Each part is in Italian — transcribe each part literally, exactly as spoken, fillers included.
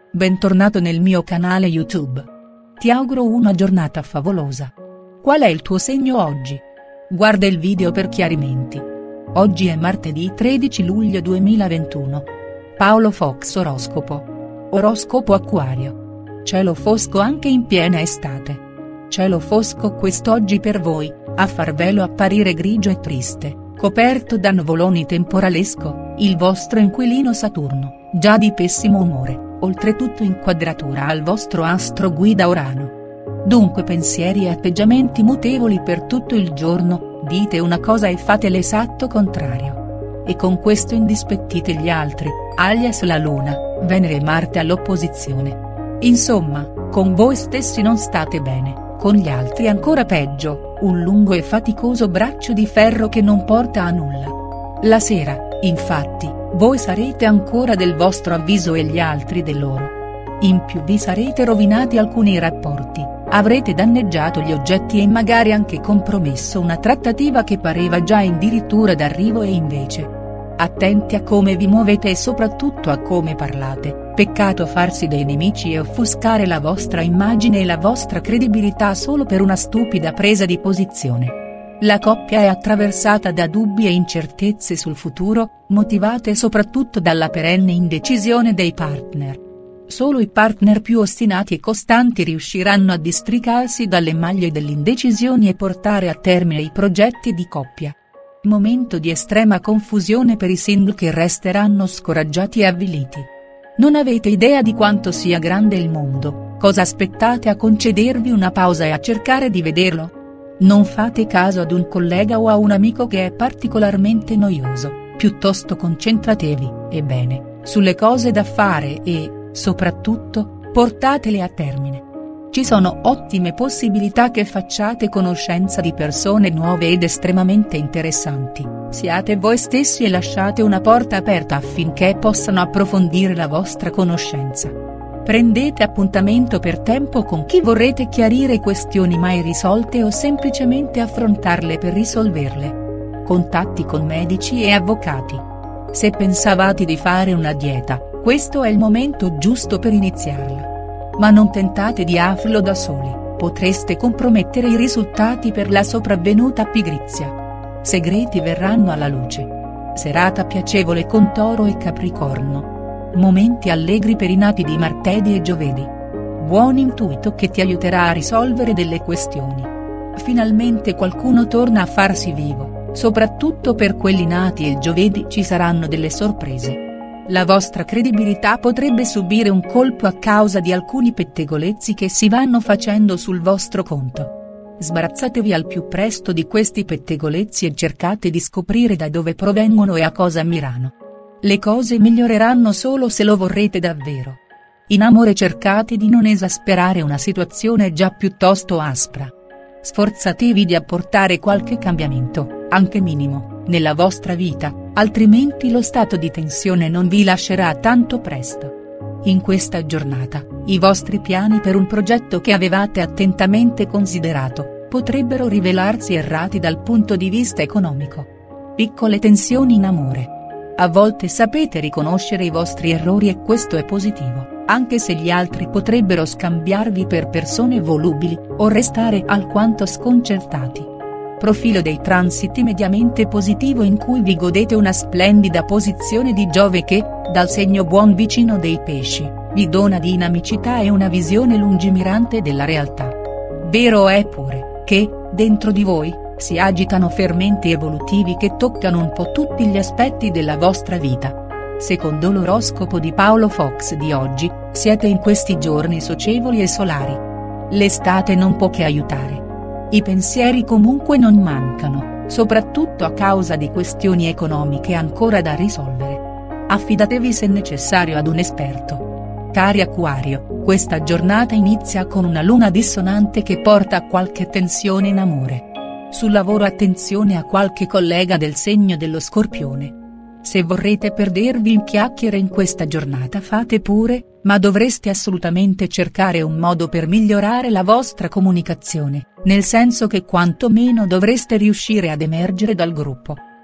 bentornato nel mio canale YouTube. Ti auguro una giornata favolosa. Qual è il tuo segno oggi? Guarda il video per chiarimenti. Oggi è martedì tredici luglio duemilaventuno. Paolo Fox oroscopo. Oroscopo Acquario. Cielo fosco anche in piena estate. Cielo fosco quest'oggi per voi, a farvelo apparire grigio e triste, coperto da nuvoloni temporalesco, il vostro inquilino Saturno, già di pessimo umore, oltretutto in quadratura al vostro astro guida Urano. Dunque pensieri e atteggiamenti mutevoli per tutto il giorno, dite una cosa e fate l'esatto contrario. E con questo indispettite gli altri, alias la Luna, Venere e Marte all'opposizione. Insomma, con voi stessi non state bene, con gli altri ancora peggio, un lungo e faticoso braccio di ferro che non porta a nulla. La sera, infatti, voi sarete ancora del vostro avviso e gli altri del loro. In più vi sarete rovinati alcuni rapporti, avrete danneggiato gli oggetti e magari anche compromesso una trattativa che pareva già addirittura d'arrivo e invece. Attenti a come vi muovete e soprattutto a come parlate, peccato farsi dei nemici e offuscare la vostra immagine e la vostra credibilità solo per una stupida presa di posizione. La coppia è attraversata da dubbi e incertezze sul futuro, motivate soprattutto dalla perenne indecisione dei partner. Solo i partner più ostinati e costanti riusciranno a districarsi dalle maglie dell'indecisione e portare a termine i progetti di coppia. Momento di estrema confusione per i single che resteranno scoraggiati e avviliti. Non avete idea di quanto sia grande il mondo, cosa aspettate a concedervi una pausa e a cercare di vederlo? Non fate caso ad un collega o a un amico che è particolarmente noioso, piuttosto concentratevi, e bene, sulle cose da fare e, soprattutto, portatele a termine. Ci sono ottime possibilità che facciate conoscenza di persone nuove ed estremamente interessanti, siate voi stessi e lasciate una porta aperta affinché possano approfondire la vostra conoscenza. Prendete appuntamento per tempo con chi vorrete chiarire questioni mai risolte o semplicemente affrontarle per risolverle. Contatti con medici e avvocati. Se pensavate di fare una dieta, questo è il momento giusto per iniziarla. Ma non tentate di farlo da soli, potreste compromettere i risultati per la sopravvenuta pigrizia. Segreti verranno alla luce. Serata piacevole con Toro e Capricorno. Momenti allegri per i nati di martedì e giovedì. Buon intuito che ti aiuterà a risolvere delle questioni. Finalmente qualcuno torna a farsi vivo, soprattutto per quelli nati il giovedì ci saranno delle sorprese. La vostra credibilità potrebbe subire un colpo a causa di alcuni pettegolezzi che si vanno facendo sul vostro conto. Sbarazzatevi al più presto di questi pettegolezzi e cercate di scoprire da dove provengono e a cosa mirano. Le cose miglioreranno solo se lo vorrete davvero. In amore cercate di non esasperare una situazione già piuttosto aspra. Sforzatevi di apportare qualche cambiamento, anche minimo, nella vostra vita, altrimenti lo stato di tensione non vi lascerà tanto presto. In questa giornata, i vostri piani per un progetto che avevate attentamente considerato, potrebbero rivelarsi errati dal punto di vista economico. Piccole tensioni in amore. A volte sapete riconoscere i vostri errori e questo è positivo, anche se gli altri potrebbero scambiarvi per persone volubili, o restare alquanto sconcertati. Profilo dei transiti mediamente positivo in cui vi godete una splendida posizione di Giove che, dal segno buon vicino dei pesci, vi dona dinamicità e una visione lungimirante della realtà. Vero è pure, che, dentro di voi, si agitano fermenti evolutivi che toccano un po' tutti gli aspetti della vostra vita. Secondo l'oroscopo di Paolo Fox di oggi, siete in questi giorni socievoli e solari. L'estate non può che aiutare. I pensieri comunque non mancano, soprattutto a causa di questioni economiche ancora da risolvere. Affidatevi se necessario ad un esperto. Cari Acquario, questa giornata inizia con una luna dissonante che porta a qualche tensione in amore. Sul lavoro attenzione a qualche collega del segno dello Scorpione. Se vorrete perdervi in chiacchiere in questa giornata fate pure, ma dovreste assolutamente cercare un modo per migliorare la vostra comunicazione, nel senso che quanto meno dovreste riuscire ad emergere dal gruppo.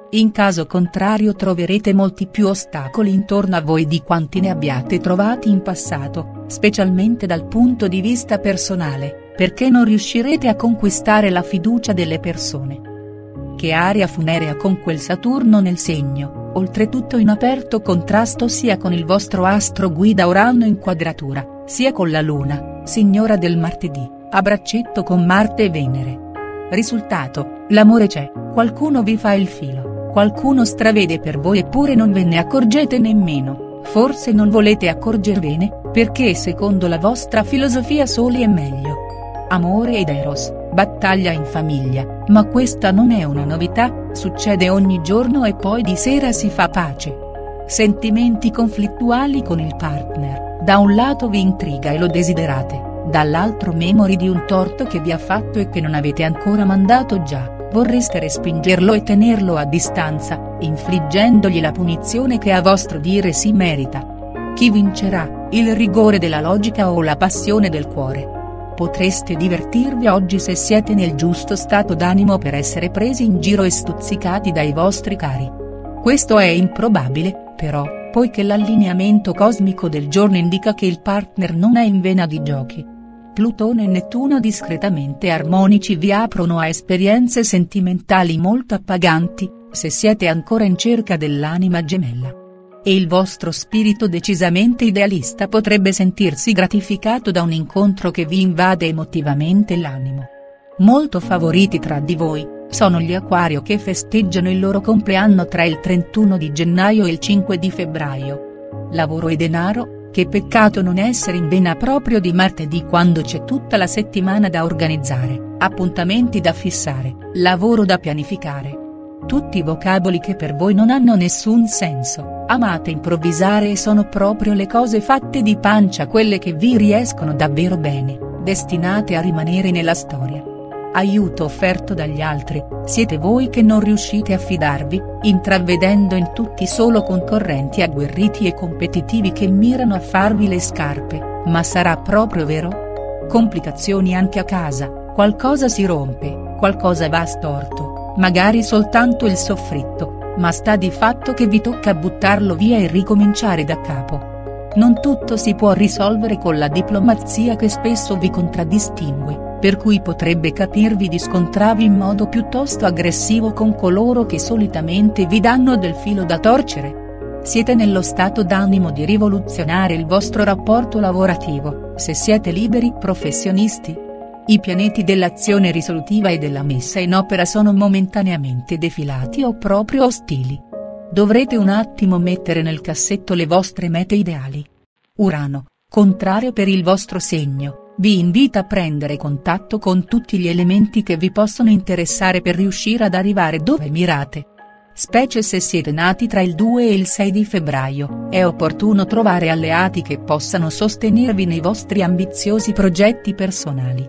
in caso contrario troverete molti più ostacoli intorno a voi di quanti ne abbiate trovati in passato, specialmente dal punto di vista personale, perché non riuscirete a conquistare la fiducia delle persone. Che aria funerea con quel Saturno nel segno, oltretutto in aperto contrasto sia con il vostro astro guida Urano in quadratura, sia con la Luna, signora del martedì, a braccetto con Marte e Venere. Risultato: l'amore c'è, qualcuno vi fa il filo, qualcuno stravede per voi eppure non ve ne accorgete nemmeno, forse non volete accorgervene, perché secondo la vostra filosofia soli è meglio. Amore ed Eros, battaglia in famiglia, ma questa non è una novità, succede ogni giorno e poi di sera si fa pace. Sentimenti conflittuali con il partner, da un lato vi intriga e lo desiderate, dall'altro memori di un torto che vi ha fatto e che non avete ancora mandato già, vorreste respingerlo e tenerlo a distanza, infliggendogli la punizione che a vostro dire si merita. Chi vincerà, il rigore della logica o la passione del cuore? Potreste divertirvi oggi se siete nel giusto stato d'animo per essere presi in giro e stuzzicati dai vostri cari. Questo è improbabile, però, poiché l'allineamento cosmico del giorno indica che il partner non è in vena di giochi. Plutone e Nettuno discretamente armonici vi aprono a esperienze sentimentali molto appaganti, se siete ancora in cerca dell'anima gemella. E il vostro spirito decisamente idealista potrebbe sentirsi gratificato da un incontro che vi invade emotivamente l'animo. Molto favoriti tra di voi, sono gli Aquario che festeggiano il loro compleanno tra il trentuno di gennaio e il cinque di febbraio. Lavoro e denaro, che peccato non essere in vena proprio di martedì quando c'è tutta la settimana da organizzare, appuntamenti da fissare, lavoro da pianificare. Tutti vocaboli che per voi non hanno nessun senso, amate improvvisare e sono proprio le cose fatte di pancia quelle che vi riescono davvero bene, destinate a rimanere nella storia. Aiuto offerto dagli altri, siete voi che non riuscite a fidarvi, intravedendo in tutti solo concorrenti agguerriti e competitivi che mirano a farvi le scarpe, ma sarà proprio vero? Complicazioni anche a casa, qualcosa si rompe, qualcosa va storto, magari soltanto il soffritto, ma sta di fatto che vi tocca buttarlo via e ricominciare da capo. Non tutto si può risolvere con la diplomazia che spesso vi contraddistingue, per cui potrebbe capirvi di scontrarvi in modo piuttosto aggressivo con coloro che solitamente vi danno del filo da torcere. Siete nello stato d'animo di rivoluzionare il vostro rapporto lavorativo, se siete liberi professionisti. I pianeti dell'azione risolutiva e della messa in opera sono momentaneamente defilati o proprio ostili. Dovrete un attimo mettere nel cassetto le vostre mete ideali. Urano, contrario per il vostro segno, vi invita a prendere contatto con tutti gli elementi che vi possono interessare per riuscire ad arrivare dove mirate. Specie se siete nati tra il due e il sei di febbraio, è opportuno trovare alleati che possano sostenervi nei vostri ambiziosi progetti personali.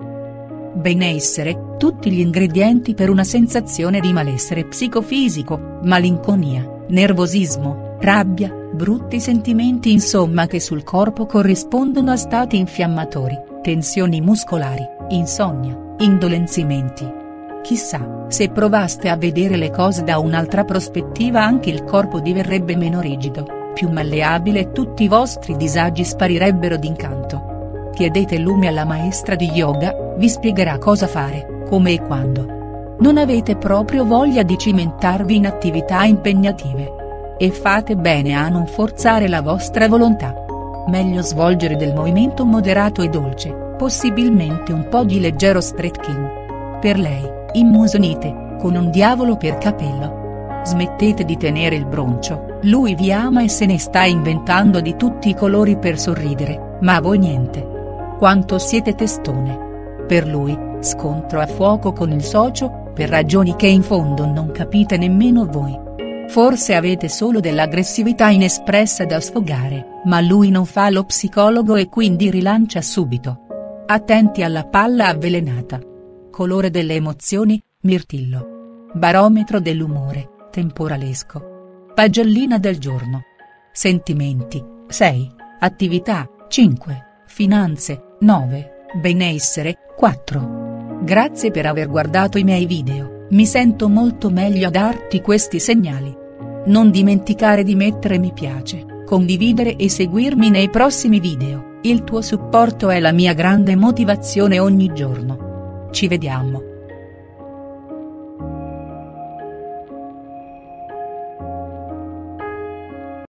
Benessere, tutti gli ingredienti per una sensazione di malessere psicofisico, malinconia, nervosismo, rabbia, brutti sentimenti insomma che sul corpo corrispondono a stati infiammatori, tensioni muscolari, insonnia, indolenzimenti. Chissà, se provaste a vedere le cose da un'altra prospettiva anche il corpo diverrebbe meno rigido, più malleabile e tutti i vostri disagi sparirebbero d'incanto. Chiedete lume alla maestra di yoga, vi spiegherà cosa fare, come e quando. Non avete proprio voglia di cimentarvi in attività impegnative. E fate bene a non forzare la vostra volontà. Meglio svolgere del movimento moderato e dolce, possibilmente un po' di leggero stretching. Per lei, immusonite, con un diavolo per capello. Smettete di tenere il broncio, lui vi ama e se ne sta inventando di tutti i colori per sorridere, ma a voi niente. Quanto siete testone. Per lui, scontro a fuoco con il socio, per ragioni che in fondo non capite nemmeno voi. Forse avete solo dell'aggressività inespressa da sfogare, ma lui non fa lo psicologo e quindi rilancia subito. Attenti alla palla avvelenata. Colore delle emozioni, mirtillo. Barometro dell'umore, temporalesco. Pagellina del giorno. Sentimenti, sei, attività, cinque, finanze, nove, benessere, quattro. Grazie per aver guardato i miei video. Mi sento molto meglio a darti questi segnali. Non dimenticare di mettere mi piace, condividere e seguirmi nei prossimi video, il tuo supporto è la mia grande motivazione ogni giorno. Ci vediamo.